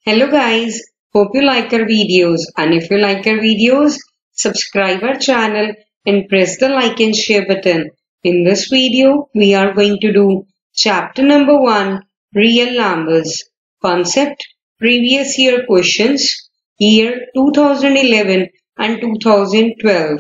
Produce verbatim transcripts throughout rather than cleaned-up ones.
Hello guys, hope you like our videos, and if you like our videos, subscribe our channel and press the like and share button. In this video, we are going to do chapter number one, Real Numbers. Concept, previous year questions, year two thousand eleven and two thousand twelve.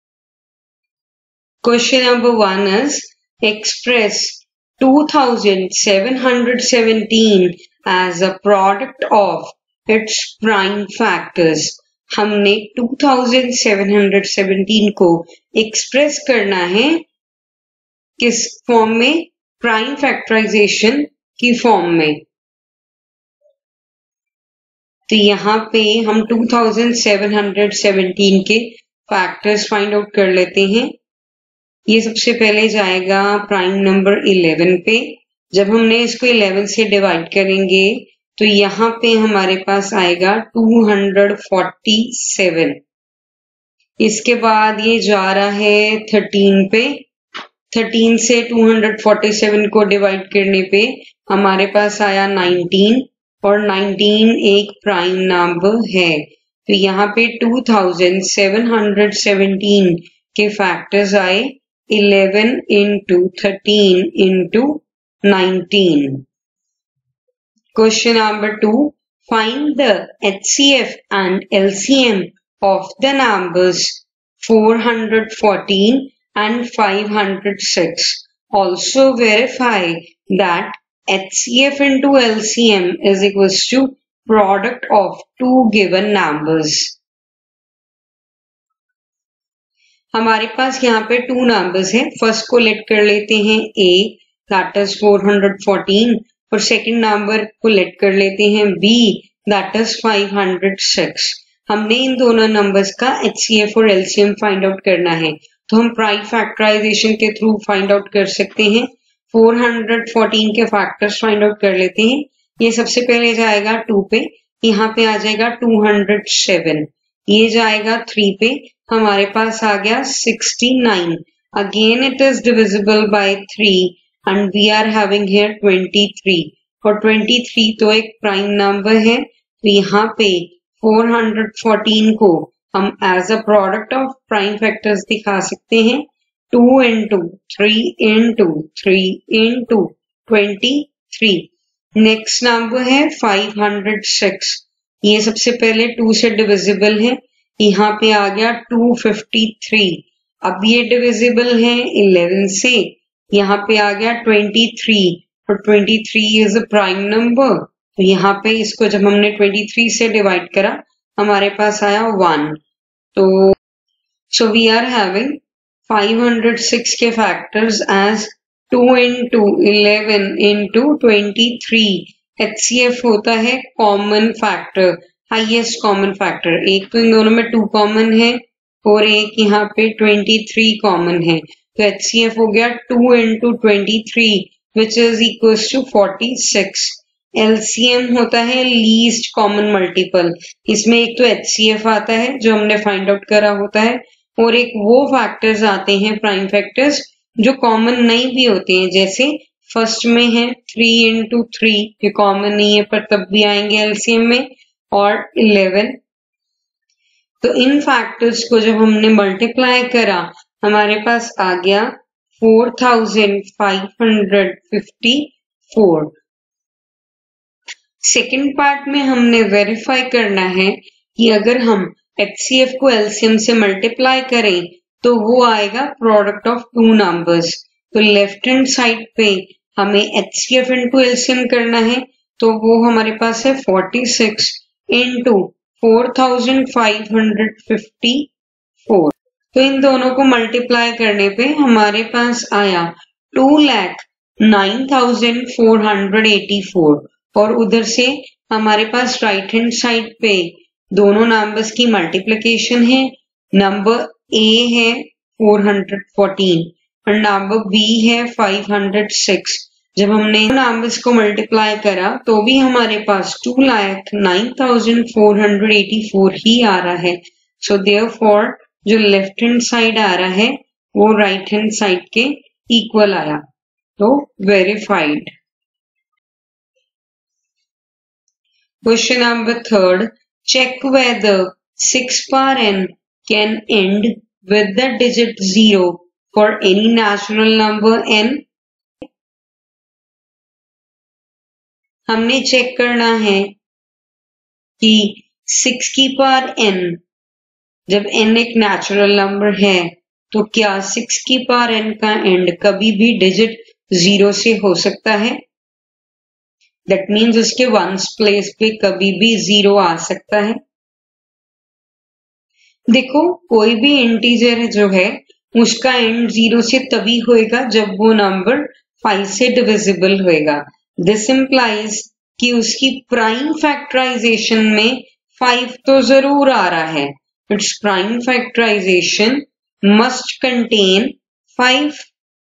Question number one is, express two thousand seven hundred seventeen as a product of its prime factors. हमने two thousand seven hundred seventeen को express करना है किस form में? Prime factorisation की form में. तो यहाँ पे हम two thousand seven hundred seventeen के फैक्टर्स फाइंड आउट कर लेते हैं. ये सबसे पहले जाएगा प्राइम नंबर eleven पे. जब हमने इसको eleven से डिवाइड करेंगे तो यहाँ पे हमारे पास आएगा two hundred forty-seven. इसके बाद ये जा रहा है thirteen पे. thirteen से two hundred forty-seven को डिवाइड करने पे हमारे पास आया nineteen, और nineteen एक प्राइम नंबर है. तो यहाँ पे two thousand seven hundred seventeen के फैक्टर्स आए eleven into thirteen into nineteen. Question number two. Find the H C F and L C M of the numbers four hundred fourteen and five hundred six. Also verify that H C F into L C M is equals to product of two given numbers. हमारे पास यहाँ पे two numbers हैं. First को let कर लेते हैं A, that is four hundred fourteen, और सेकंड नंबर को लेट कर लेते हैं B, that is five hundred six. हमने इन दोनों नंबर्स का H C F और L C M find out करना है, तो हम प्राइम फैक्टराइजेशन के थ्रू फाइंड आउट कर सकते हैं. four hundred fourteen के फैक्टर्स फाइंड आउट कर लेते हैं. ये सबसे पहले जाएगा two पे, यहाँ पे आ जाएगा two hundred seven. ये जाएगा three पे, हमारे पास आ गया sixty-nine. Again it is divisible by three and we are having here twenty-three. और twenty-three तो एक प्राइम नंबर है, तो यहाँ पे four hundred fourteen को हम as a product of prime factors दिखा सकते हैं. two into three into three into twenty-three. Next number है five hundred six. ये सबसे पहले two से डिविजिबल है, यहाँ पे आ गया two fifty-three. अब ये डिविजिबल है eleven से, यहाँ पे आ गया twenty-three, और twenty-three is a prime number. तो यहाँ पे इसको जब हमने twenty-three से डिवाइड करा हमारे पास आया one. तो so we are having five hundred six के factors as two into eleven into twenty-three. H C F होता है common factor, highest common factor. एक तो इन दोनों में two कॉमन है और एक यहाँ पे twenty-three कॉमन है. तो H C F हो गया two into twenty-three which is equals to forty-six. L C M होता है लीस्ट कॉमन मल्टीपल. इसमें एक तो H C F आता है जो हमने फाइंड आउट करा होता है, और एक वो फैक्टर्स आते हैं प्राइम फैक्टर्स जो कॉमन नहीं भी होते हैं. जैसे फर्स्ट में है three into three, ये कॉमन नहीं है पर तब भी आएंगे L C M में, और eleven. तो इन फैक्टर्स को जब हमने मल्टीप्लाई करा हमारे पास आ गया four thousand five hundred fifty-four. Second part में हमने वेरीफाई करना है कि अगर हम H C F को L C M से मल्टीप्लाई करें तो वो आएगा प्रोडक्ट ऑफ टू नंबर्स. तो लेफ्ट हैंड साइड पे हमें H C F into L C M करना है, तो वो हमारे पास है forty-six into four thousand five hundred fifty-four. तो इन दोनों को मल्टीप्लाई करने पे हमारे पास आया two lakh nine thousand four hundred eighty-four. और उधर से हमारे पास राइट हैंड साइड पे दोनों नंबर्स की मल्टीप्लिकेशन है. नंबर A है four hundred fourteen और नंबर B है five hundred six. जब हमने नंबर्स को मल्टीप्लाई करा तो भी हमारे पास two lakh nine thousand four hundred eighty-four ही आ रहा है. सो देयरफॉर जो लेफ्ट हैंड साइड आ रहा है वो राइट हैंड साइड के इक्वल आया, तो verified. Question number third. Check whether six power n can end with the digit zero for any natural number n. हमने चेक करना है कि सिक्स की पावर n, जब n एक नेचुरल नंबर है तो क्या सिक्स की पावर n का एंड कभी भी डिजिट जीरो से हो सकता है? दैट मीन्स उसके वंस प्लेस पे कभी भी जीरो आ सकता है। देखो, कोई भी इंटीजर जो है उसका एंड जीरो से तभी होएगा जब वो नंबर फाइव से डिविजिबल होएगा। दिस इंप्लाइज कि उसकी प्राइम फैक्टराइजेशन में फाइव तो जरूर आ रहा है। Its prime factorization must contain five.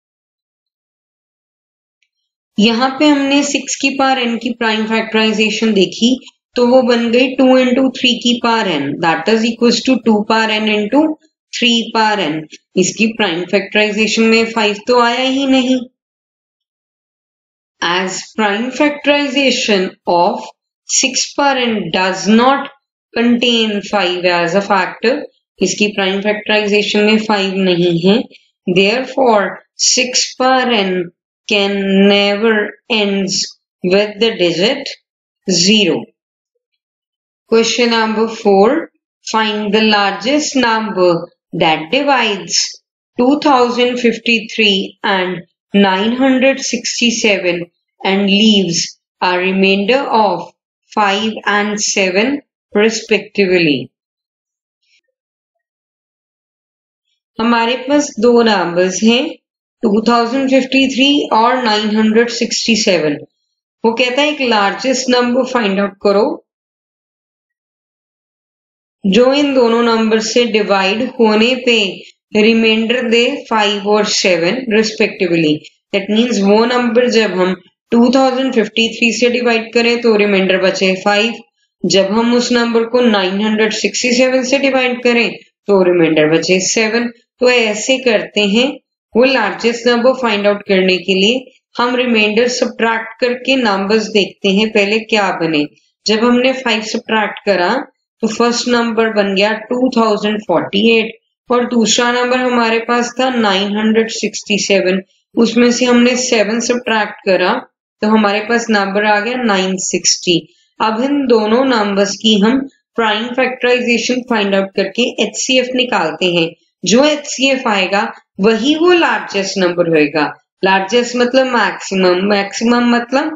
यहां पे हमने सिक्स की पावर n की प्राइम फैक्टराइजेशन देखी तो वो बन गई टू इंटू थ्री की power n, that is equal to two power n into three power n। इसकी प्राइम फैक्टराइजेशन में फाइव तो आया ही नहीं। As prime factorization of six power n does not contain five as a factor, इसकी prime factorization में five नहीं है। Therefore six power n can never ends with the digit zero. Question number four. Find the largest number that divides two thousand fifty-three and nine hundred sixty-seven and leaves a remainder of five and seven respectively. हमारे पास दो numbers हैं, two thousand fifty three और nine hundred sixty seven. वो कहता है एक largest number find out करो जो इन दोनों नंबर से डिवाइड होने पे रिमाइंडर दे फाइव और सेवन रिस्पेक्टिवली। दैट मीन्स वो नंबर जब हम टू थाउजेंड फिफ्टी थ्री से डिवाइड करें तो रिमाइंडर बचे फाइव, जब हम उस नंबर को नाइन हंड्रेड सिक्सटी सेवन से डिवाइड करें तो रिमाइंडर बचे सेवन। तो ऐसे करते हैं। वो लार्जेस्ट नंबर फाइंड आउट करने के लिए हम रिमाइंडर सब्ट्रैक्ट करके नंबर्स देखते हैं पहले क्या बने। जब हमने फाइव सब्ट्रैक्ट करा तो फर्स्ट नंबर बन गया टू थाउजेंड फोर्टी एट और दूसरा नंबर हमारे पास था नाइन हंड्रेड सिक्सटी सेवन। उसमें से हमने सेवन सब्ट्रैक्ट करा तो हमारे पास नंबर आ गया नाइन सिक्सटी। अब इन दोनों नंबर्स की हम प्राइम फैक्टराइजेशन फाइंड आउट करके एचसीएफ निकालते हैं। जो एचसीएफ आएगा वही वो लार्जेस्ट नंबर होएगा। लार्जेस्ट मतलब मैक्सिमम, मैक्सिमम मतलब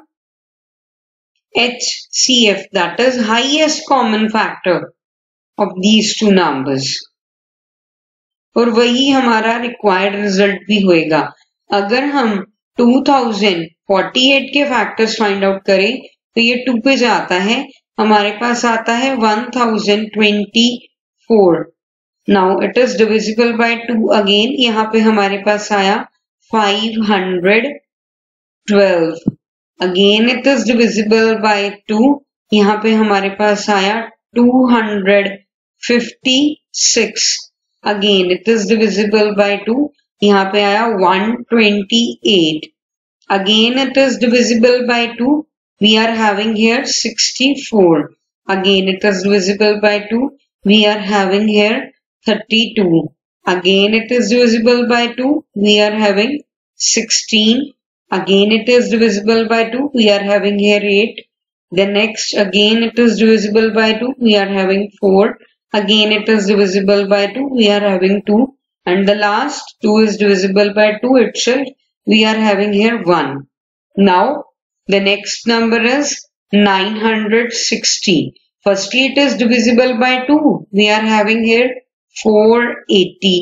HCF, that is highest common factor of these two numbers, और वही हमारा रिक्वायर्ड रिजल्ट भी होएगा। अगर हम टू थाउजेंड फोर्टी एट के फैक्टर्स फाइंड आउट करें तो ये टू पे जाता है, हमारे पास आता है one thousand twenty four. Now it is divisible by two again, यहाँ पे हमारे पास आया five hundred twelve. Again it is divisible by two, यहाँ पे हमारे पास आया two hundred fifty six. Again it is divisible by two, यहाँ पे आया one twenty eight. Again it is divisible by two, we are having here sixty-four. Again it is divisible by two, we are having here thirty-two. Again it is divisible by two, we are having sixteen. Again it is divisible by two, we are having here eight. The next again it is divisible by two, we are having four. Again it is divisible by two, we are having two. And the last two is divisible by two itself, we are having here one. Now the next number is nine hundred sixty. Firstly, it is divisible by two. We are having here four eighty.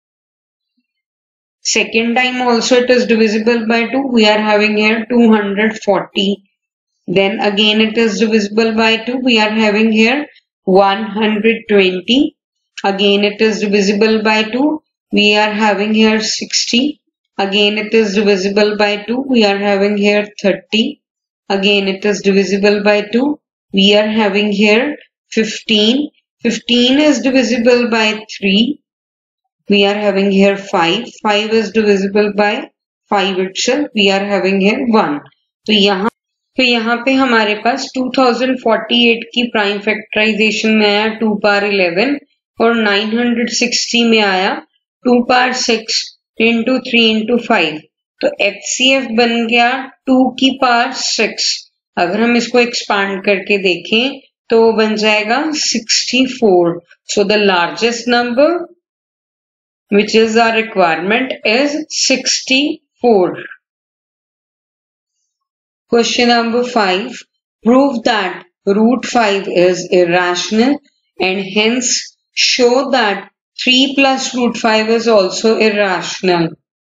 Second time also it is divisible by two. We are having here two hundred forty. Then again it is divisible by two. We are having here one hundred twenty. Again it is divisible by two. We are having here sixty. Again it is divisible by two, we are having here thirty. Again it is divisible by two, we are having here fifteen. fifteen is divisible by three, we are having here five. five is divisible by five itself, we are having here one. तो यहाँ तो यहाँ पे हमारे पास two thousand forty eight की prime factorization में आया टू पावर इलेवन और नाइन हंड्रेड सिक्सटी में आया two power six into three into five. तो एच सी एफ बन गया टू की पावर सिक्स। अगर हम इसको एक्सपांड करके देखें तो बन जाएगा sixty four. So the largest number which is our requirement is sixty-four. Question number five. Prove that root five is irrational and hence show that three plus root five is also irrational.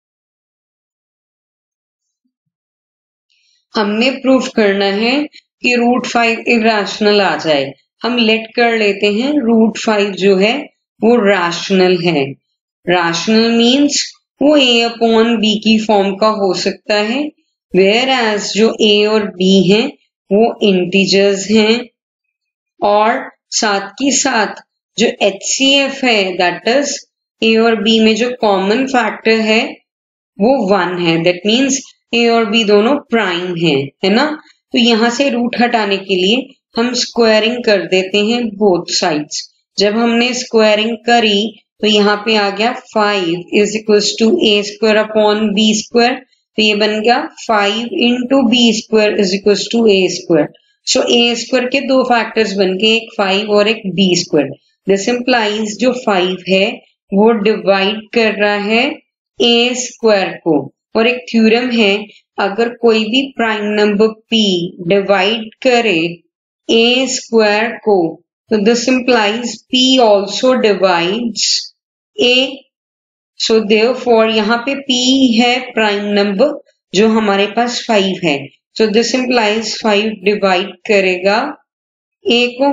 हमने proof करना है कि root five irrational आ जाए। हम late कर लेते हैं root five जो है वो रैशनल है। रैशनल मीन्स वो ए अपॉन बी की फॉर्म का हो सकता है, वेयर एज जो ए और बी हैं वो इंटीजर्स हैं और साथ ही साथ जो एच सी एफ है दैट इज ए और बी में जो कॉमन फैक्टर है वो वन है। दैट मीन्स ए और बी दोनों प्राइम है, है ना। तो यहां से रूट हटाने के लिए हम स्क्वायरिंग कर देते हैं बोथ साइड्स। जब हमने स्क्वायरिंग करी तो यहाँ पे आ गया five is equals to a square upon b square. तो ये बन गया five into b square is equals to a square. So a square के दो फैक्टर्स बन गए, एक फाइव और एक बी स्क्वायर। दिस इंप्लाइज जो फाइव है वो डिवाइड कर रहा है ए स्क्वायर को। और एक थ्योरम है, अगर कोई भी प्राइम नंबर पी डिवाइड करे ए स्क्वायर को तो this implies p also divides a. So therefore यहाँ पे p है प्राइम नंबर जो हमारे पास फाइव है। So this implies five divide करेगा a को।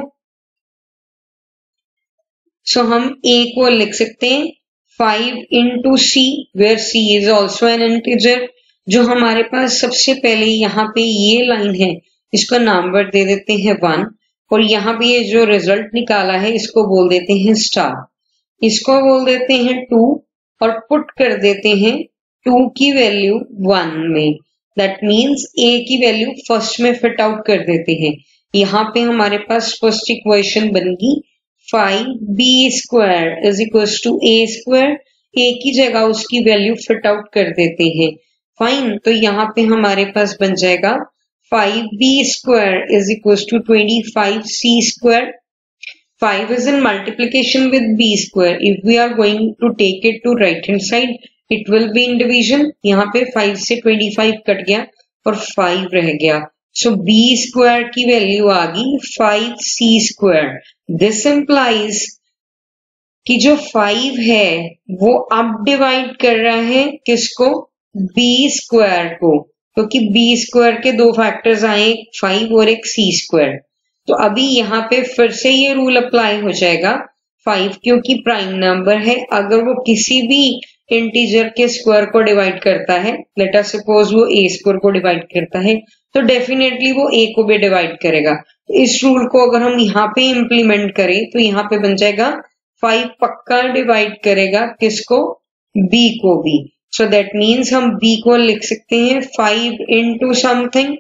सो so, हम a को लिख सकते हैं five into c where c is also an integer. जो हमारे पास सबसे पहले यहाँ पे ये लाइन है इसका नंबर दे देते हैं वन और यहाँ पे ये जो रिजल्ट निकाला है इसको बोल देते हैं स्टार, इसको बोल देते हैं टू और पुट कर देते हैं टू की वैल्यू वन में। दैट मीन्स ए की वैल्यू फर्स्ट में फिट आउट कर देते हैं। यहाँ पे हमारे पास फर्स्ट इक्वेशन बन गई five b square is equal to a square. A की जगह उसकी वैल्यू फिट आउट कर देते हैं। फाइन, तो यहाँ पे हमारे पास बन जाएगा five b square is equals to twenty-five c square. five is in multiplication with b square. If we are going to take it to right hand side, it will be in division. यहाँ पे five से twenty-five cut गया और five रह गया. So b square की वैल्यू आ गई five c square. This implies कि जो five है वो अब डिवाइड कर रहा है किसको? b square को, क्योंकि तो b स्क्वायर के दो फैक्टर्स आए, एक फाइव और एक c स्क्वायर। तो अभी यहाँ पे फिर से ये रूल अप्लाई हो जाएगा। फाइव क्योंकि प्राइम नंबर है, अगर वो किसी भी इंटीजर के स्क्वायर को डिवाइड करता है, लेट अस सपोज वो a स्क्वायर को डिवाइड करता है, तो डेफिनेटली वो a को भी डिवाइड करेगा। तो इस रूल को अगर हम यहाँ पे इम्प्लीमेंट करें तो यहाँ पे बन जाएगा फाइव पक्का डिवाइड करेगा किसको? b को भी। सो दैट मीन्स हम b को लिख सकते हैं फाइव इंटू समथिंग,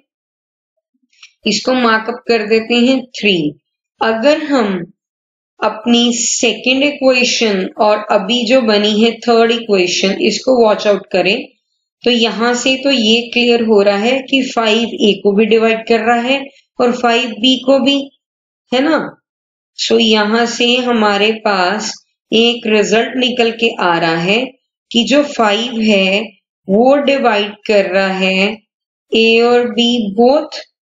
इसको मार्कअप कर देते हैं थ्री। अगर हम अपनी सेकेंड इक्वेशन और अभी जो बनी है थर्ड इक्वेशन इसको वॉच आउट करें तो यहां से तो ये क्लियर हो रहा है कि फाइव a को भी डिवाइड कर रहा है और फाइव b को भी, है ना। सो यहां से हमारे पास एक रिजल्ट निकल के आ रहा है कि जो फाइव है वो डिवाइड कर रहा है a और b बोथ,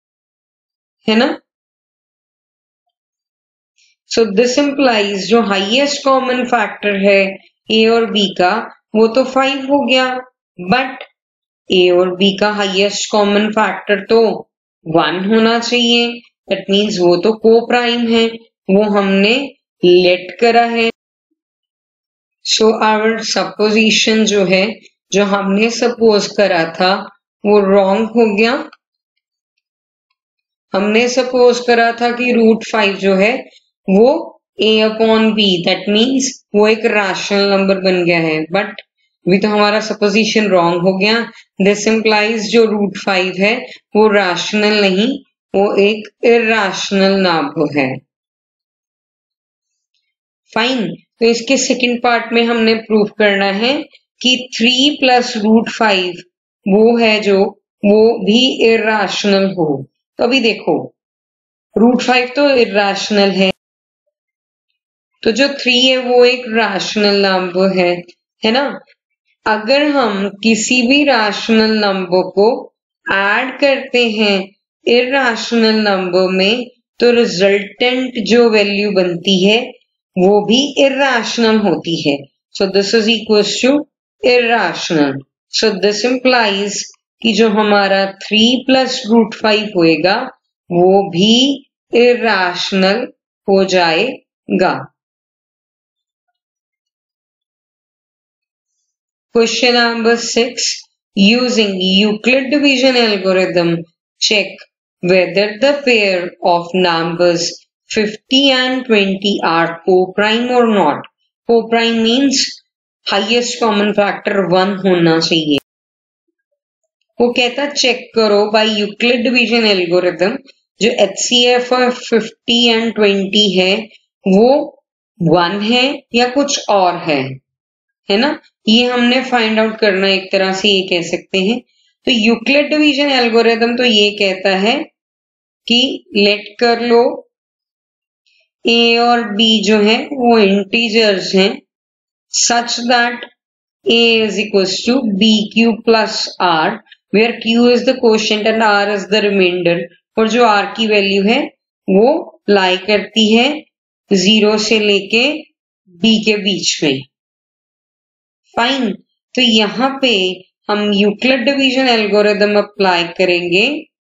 है ना। सो दिस इंप्लाइज जो हाईएस्ट कॉमन फैक्टर है a और b का वो तो फाइव हो गया, बट a और b का हाईएस्ट कॉमन फैक्टर तो वन होना चाहिए। दैट मीन्स वो तो को प्राइम है, वो हमने लेट करा है। सो आवर सपोजिशन जो है, जो हमने सपोज करा था वो रॉन्ग हो गया। हमने सपोज करा था कि रूट फाइव जो है वो a upon b, that means वो एक रैशनल नंबर बन गया है, बट अभी तो हमारा सपोजिशन रॉन्ग हो गया। दिस इम्प्लाइज जो रूट फाइव है वो रैशनल नहीं, वो एक इर्रेशनल नंबर है। फाइन। तो इसके सेकंड पार्ट में हमने प्रूव करना है कि थ्री प्लस रूट फाइव वो है जो वो भी इर्रेशनल हो। तो अभी देखो रूट फाइव तो इर्रेशनल है, तो जो थ्री है वो एक रैशनल नंबर है, है ना। अगर हम किसी भी रैशनल नंबर को ऐड करते हैं इर्रेशनल नंबर में तो रिजल्टेंट जो वैल्यू बनती है वो भी इर्रेशनल होती है। So this is equals to irrational. So this implies कि जो हमारा थ्री प्लस रूट फाइव होएगा वो भी इर्रेशनल हो जाएगा। Question number six. Using Euclid division algorithm, check whether the pair of numbers fifty and twenty are co-prime or not. Co-prime means highest common factor one होना चाहिए। वो कहता check करो by Euclid division algorithm जो H C F fifty and twenty है वो one है या कुछ और है, है ना। ये हमने फाइंड आउट करना, एक तरह से ये कह सकते हैं। तो यूक्लिड डिवीजन एल्गोरिथम तो ये कहता है कि लेट कर लो ए और बी जो है वो इंटीजर्स हैं such that a is equals to b q plus r where q is the quotient and r is the remainder, और जो आर की वैल्यू है वो लाई करती है जीरो से लेके बी के बीच में। फाइन। तो यहां पे हम यूक्लिड डिवीजन एल्गोरिथम अप्लाई करेंगे।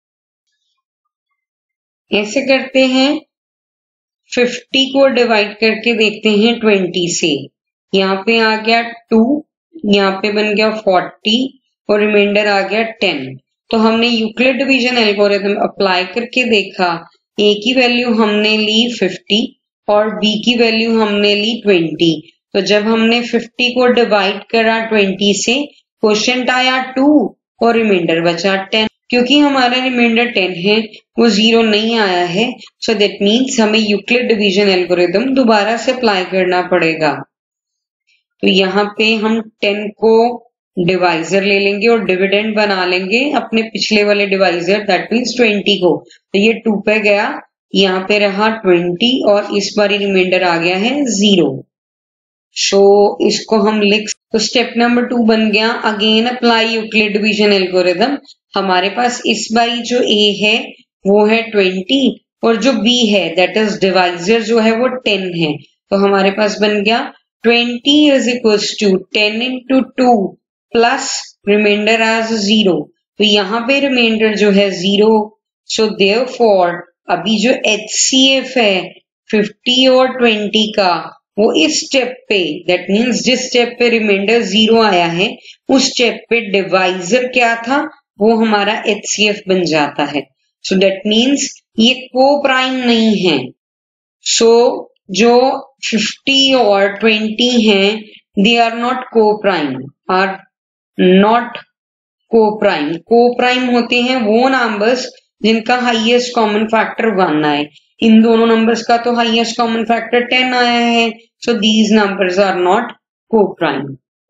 ऐसे करते हैं, फिफ्टी को डिवाइड करके देखते हैं ट्वेंटी से। यहाँ पे आ गया टू, यहाँ पे बन गया फोर्टी और रिमाइंडर आ गया टेन। तो हमने यूक्लिड डिवीजन एल्गोरिथम अप्लाई करके देखा, ए की वैल्यू हमने ली फिफ्टी और बी की वैल्यू हमने ली ट्वेंटी। तो जब हमने फिफ्टी को डिवाइड करा ट्वेंटी से, क्वोशिएंट आया टू और रिमाइंडर बचा टेन। क्योंकि हमारा रिमाइंडर टेन है वो जीरो नहीं आया है, सो दैट मीन्स हमें यूक्लिड डिवीजन एल्गोरिथम दोबारा से अप्लाई करना पड़ेगा। तो यहाँ पे हम टेन को डिवाइजर ले लेंगे और डिविडेंड बना लेंगे अपने पिछले वाले डिवाइजर, दैट मीन्स ट्वेंटी को। तो ये टू पे गया, यहाँ पे रहा ट्वेंटी और इस बार रिमाइंडर आ गया है जीरो। सो so, इसको हम लिख, तो स्टेप नंबर टू बन गया again apply Euclid division algorithm. हमारे पास इस बारी जो ए है वो है ट्वेंटी और जो बी है दैट इज डिवाइजर जो है वो टेन है। तो हमारे पास बन गया twenty is equals to ten into two plus remainder as zero. तो यहाँ पे रिमाइंडर जो है जीरो। सो देयरफॉर अभी जो एच सी एफ है फिफ्टी और ट्वेंटी का वो इस स्टेप पे, दैट मीन्स जिस स्टेप पे रिमाइंडर जीरो आया है उस स्टेप पे डिवाइजर क्या था वो हमारा एच सी एफ बन जाता है। सो दैट मीन्स ये को प्राइम नहीं है। सो so, जो फिफ्टी और ट्वेंटी हैं they are not coprime, are not coprime. Coprime होते हैं वो नंबर्स जिनका हाईएस्ट कॉमन फैक्टर वन आए। इन दोनों नंबर्स का तो हाईएस्ट कॉमन फैक्टर टेन आया है, so these numbers are not coprime.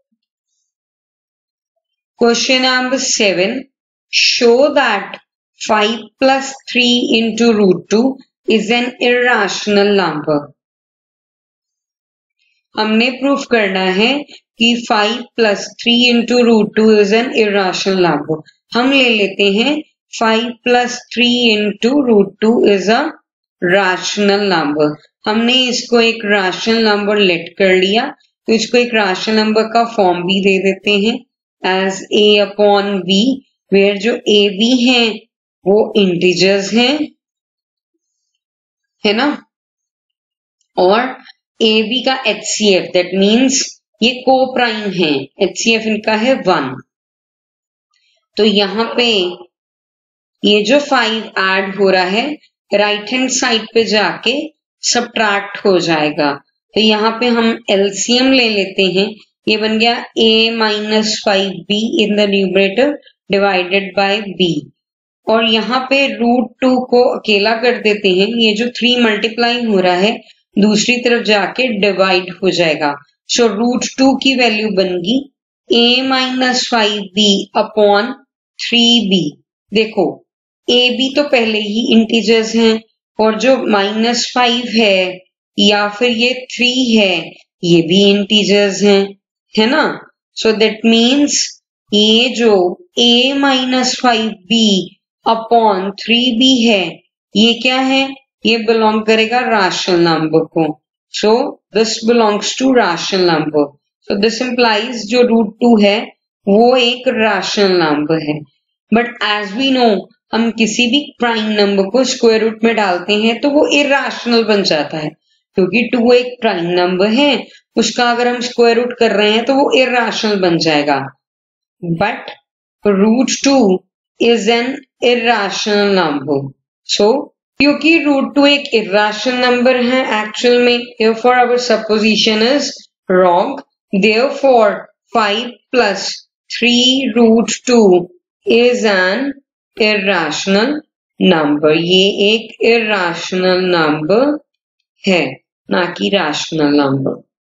Question number seven, show that five plus three into root two is an irrational number. हमने proof करना है कि five plus three into root two is an irrational number. हम ले लेते हैं five plus three into root two is a rational number. हमने इसको एक रैशनल नंबर लेट कर लिया, तो इसको एक रैशनल नंबर का फॉर्म भी दे देते हैं as a upon b, where जो ए बी है वो इंटीजर्स हैं, है ना। और ए बी का H C F that means ये को प्राइम है, एच सी एफ इनका है वन। तो यहाँ पे ये जो फाइव ऐड हो रहा है राइट हैंड साइड पे जाके सबट्रैक्ट हो जाएगा। तो यहाँ पे हम एलसीएम ले लेते हैं, ये बन गया a minus five b in the numerator divided by b, और यहाँ पे रूट टू को अकेला कर देते हैं, ये जो थ्री मल्टीप्लाई हो रहा है दूसरी तरफ जाके डिवाइड हो जाएगा। सो रूट टू की वैल्यू बनेगी a minus five b upon three b. देखो a b तो पहले ही इंटीजर्स हैं, और जो माइनस फाइव है या फिर ये थ्री है ये भी इंटीजर्स हैं, है ना। सो दैट मीन्स ये जो a minus five b upon three b है ये क्या है, ये बिलोंग करेगा रैशनल नंबर को। So this belongs to rational number. So this implies जो रूट टू है वो एक रैशनल नंबर है। बट एज वी नो हम किसी भी प्राइम नंबर को स्क्वायर रूट में डालते हैं तो वो इरैशनल बन जाता है, क्योंकि टू एक प्राइम नंबर है, उसका अगर हम स्क्वायर रूट कर रहे हैं तो वो इरैशनल बन जाएगा। But root two is an irrational number. So क्योंकि रूट टू एक इरैशनल नंबर है एक्चुअल में, therefore our supposition is wrong. Therefore five plus three root two is an irrational number. ये एक irrational number है, ना कि rational number.